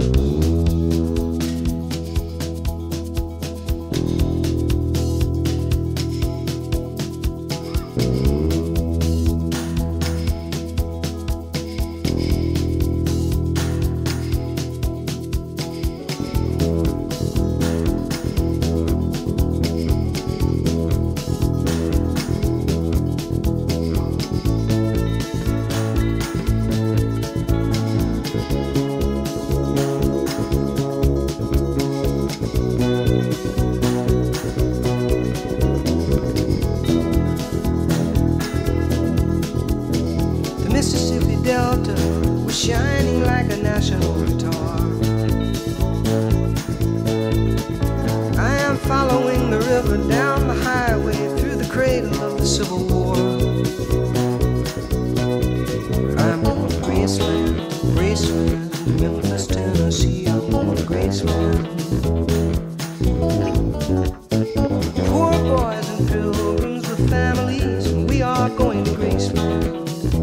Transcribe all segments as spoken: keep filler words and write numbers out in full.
Shining like a national guitar. I am following the river down the highway through the cradle of the Civil War. I'm going to Graceland, Graceland, Memphis, Tennessee. I'm going to Graceland. Poor boys and pilgrims with families, and we are going to Graceland.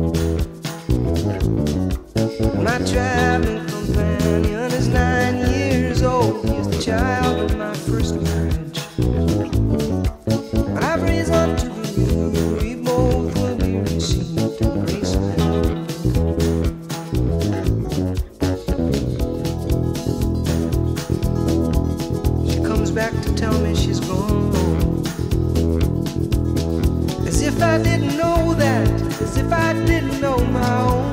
My traveling companion is nine years old. He is the child of my first marriage. I've reason to believe we both will be received in Graceland. She comes back to tell me she's gone, as if I didn't know that, as if I didn't know my own.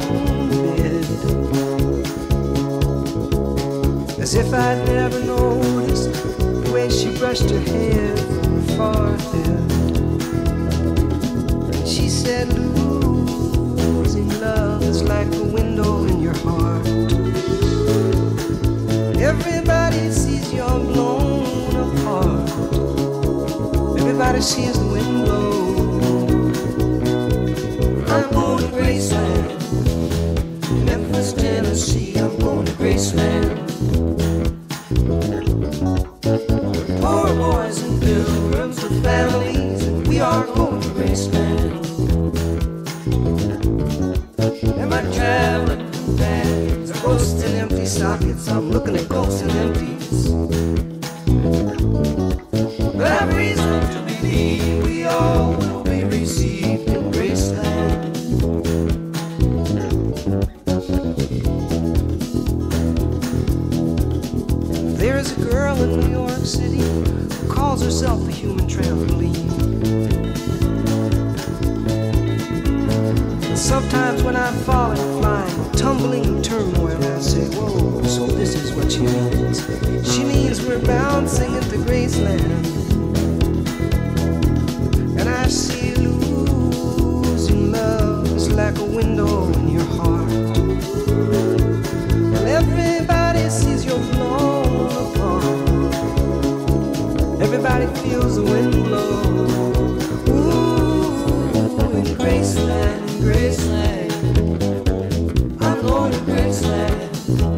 As if I'd never noticed the way she brushed her hair from her forehead. She said, losing love is like a window in your heart. Everybody sees you're blown apart. Everybody sees the wind blow. I'm going to Graceland, Memphis, Tennessee. I'm going to Graceland. Poor boys and pilgrims with families, and we are going to Graceland. And my traveling companions are ghosts and empty sockets. I'm looking at ghosts and empties. But I've reason to believe we all will be received in Graceland. There's a girl in New York City who calls herself the human trampoline. And sometimes when I'm falling, flying, tumbling in turmoil, I say, whoa, so this is what she means. She means we're bouncing into Graceland. And I see losing love is like a window in your heart. And everybody sees you're blown apart. Everybody feels the wind blow. Ooh, in Graceland, in Graceland, I'm going to Graceland.